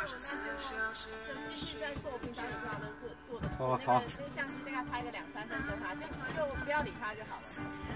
就继续在做平常有做的事做的事， 好， 那个相机大概拍个2、3分钟啊，就不要理它就好了。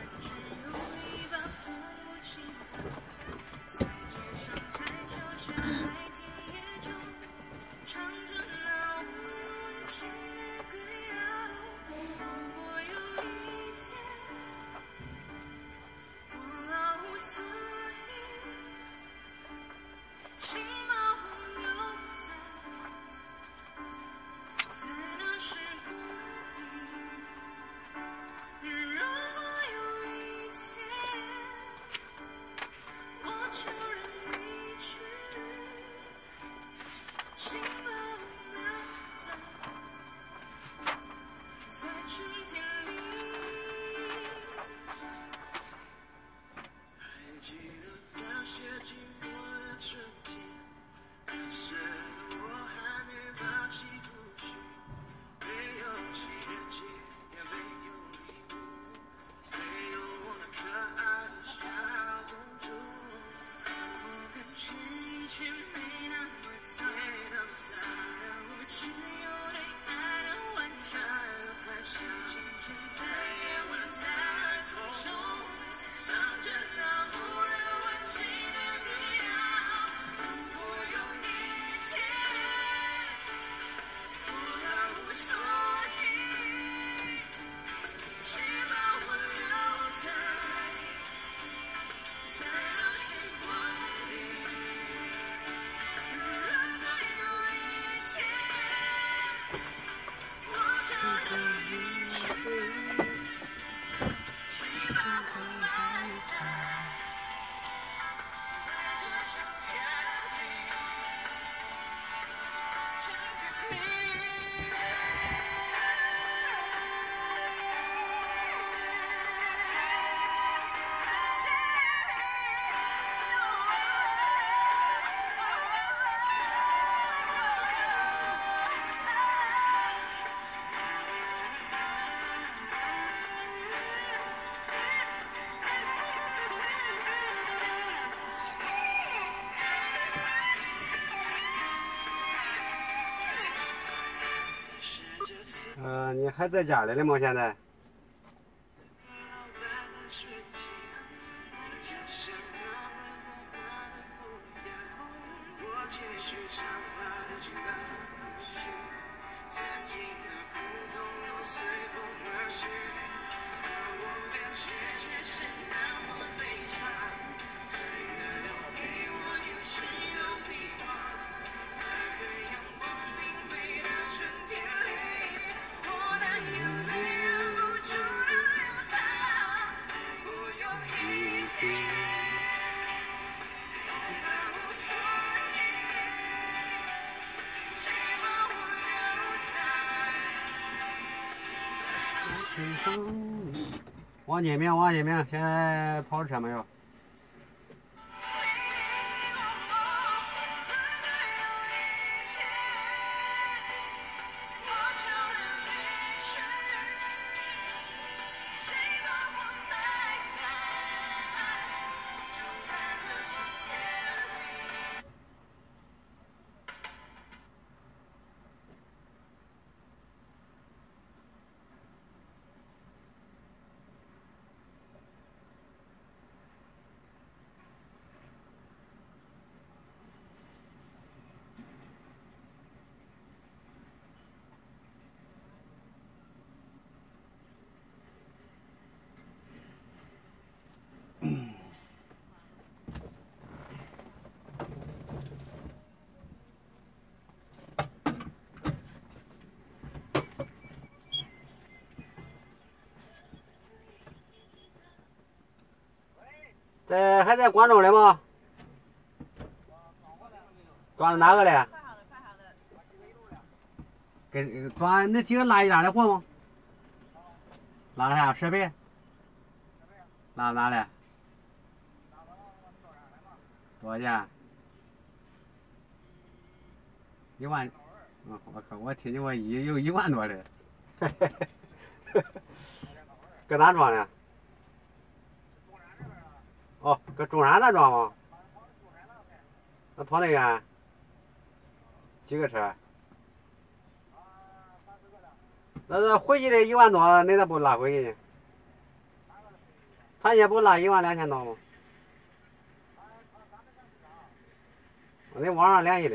你还在家里了吗？现在？王金明，王金明，现在跑车没有？还在广州嘞吗？装了哪个嘞？ 快好了，快好了。 给装那几个拉一拉的货吗？拉了啥设备？拉哪嘞？多少钱？1万。我靠！我听见我有1万多嘞。搁哪装的？哦，搁中山那装吗？那跑那远？ 几个车？那是回去的1万多，你咋不拉回去呢？他也不拉12000多吗？你网上联系的。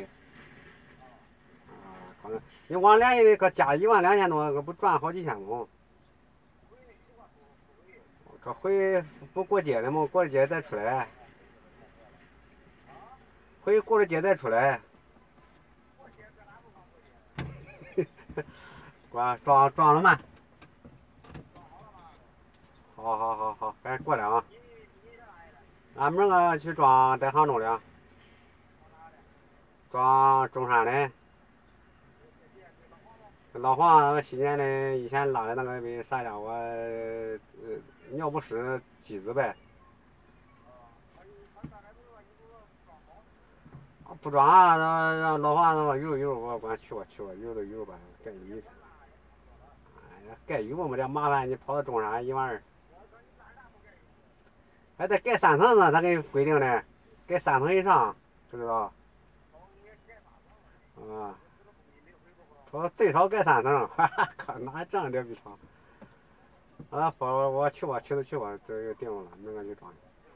可能你网上联系的，可加12000多，可不赚好几千吗？可回不过节的吗？过了节再出来。回过了节再出来。装了吗？好，该过来啊。俺明个去装在杭州的，装中山的。老黄西年的以前拉的那个为啥家伙尿不湿机子呗。不装啊，让老黄那么油，我管去吧，油吧，该油。哎呀，该油嘛，这麻烦你跑到中山12000。还得盖3层呢，他给你规定的，盖3层以上，知不知道？啊，说最少盖3层，哈哈，可哪这样的比长？啊，我去吧，去吧，这就定了，明个就装。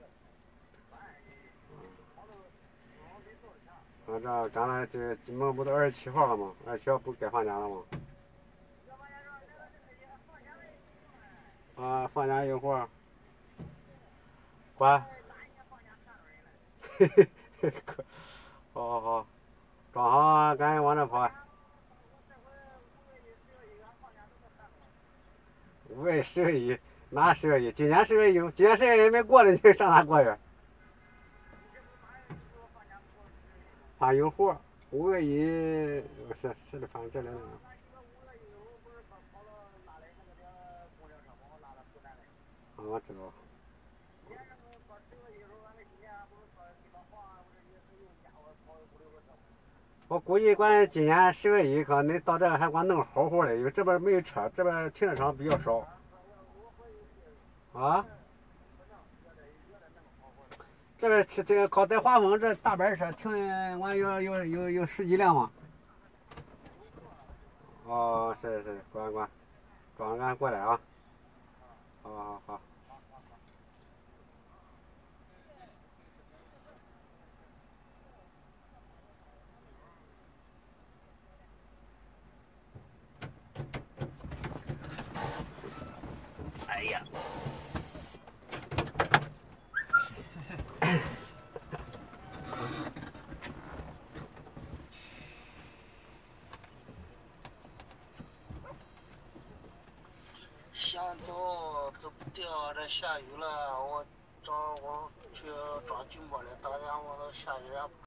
这刚才这今门不都27号了吗？27号不该放假了吗？啊，放假一会儿。管。好，装好赶紧往这跑。5月10月1，哪10月1？今年10月1，今年10月1没过呢，你上哪过去？怕有活，5月1是的，反正这两天。我知道。我估计管今年10月1，可你到这还管弄好的，因为这边没有车，这边停车场比较少。啊？这边这个靠在华丰这大班车停完有10几辆嘛。哦，是，管，装赶过来啊。好。哎呀。 想走不掉，这下雨了，我去装军播的，大家我都下雨了。